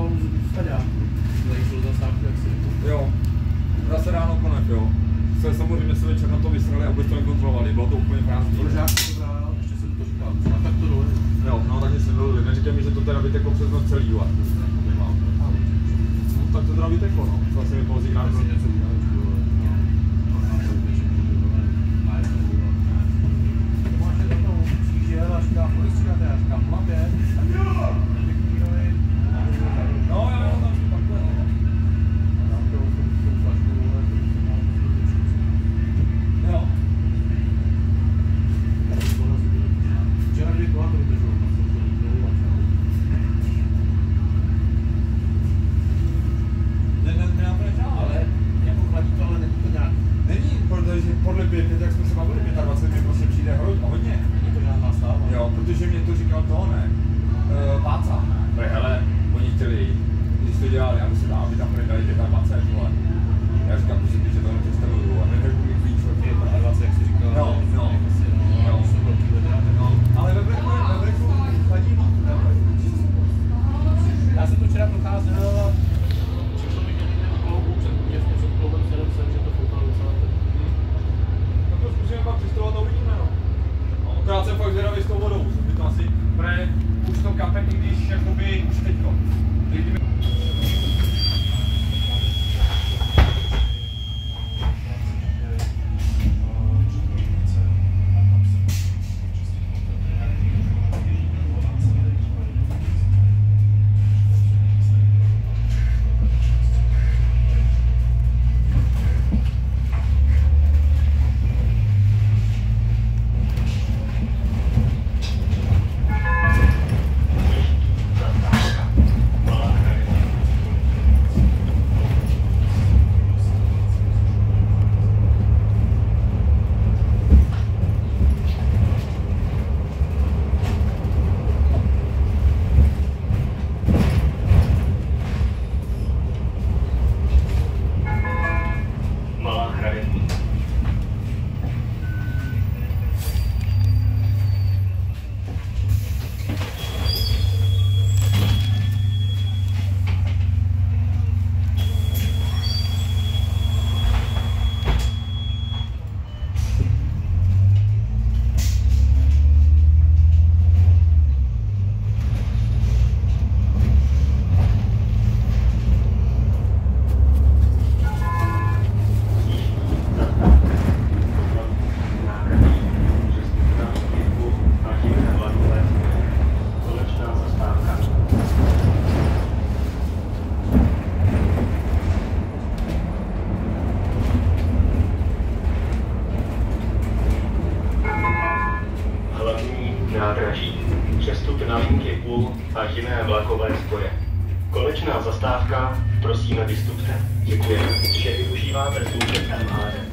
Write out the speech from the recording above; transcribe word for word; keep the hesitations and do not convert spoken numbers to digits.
dál staďák. Zajížděl zastávku, jak si řekl. Jo. Zase ráno konec, jo. Se samozřejmě se večer na to vysrali a vůbec to nekontrolovali, bylo to úplně prázdný. Protože já jsem to bral, ještě jsem to říkal, a tak to dole. Jo, no takže jsem byl, neříkej mi, že to teda vyteklo přes noc celý, jo. No tak to teda vyteklo, no. Zase mi pouzí krát. Něco udělal, a říká, kolik střídáte? Já říkám, má pět. Jo! No, jo, jo, tam jsou takhle, no. A dám to s tou flaškou, ale to se mám jo. včera kdy tohle to vydrželo, tak jsem to vydrželo a čau. Ne, ne, ne, to nečál, Ale jako chladí to, ale není to nějak. není, protože podle pět, jak jsme se bavili, dvacet pět mi prostě přijde hodně. Není to žádná stáva. Jo, protože mě to říkal to, ne, uh, Váca. Protože hele, oni chtěli, když to dělali, aby se dál, by tam prodali dvacet pět, vole. Já říkám, že si to nepředstavuju a neřekl mi víc, dvacet, jak jsi říkal, no, no, no, jsou velký vedra, no, ale ve breku, ve breku chladí líp, ne? Já jsem to včera procházel a čekal bych někde u kloubu, před těsně před kloubem sedm jsem, že to foukalo docela tak. Tak to zkusíme pak přistovat a uvidíme, no. Akorát jsem fakt zvědavý s tou vodou, by to asi, pre, už to kape, i když jakoby už teďko. Nádraží, přestup na linky U a jiné vlakové spoje. Konečná zastávka, prosíme vystupte. Děkujeme, že využíváte služeb M H D.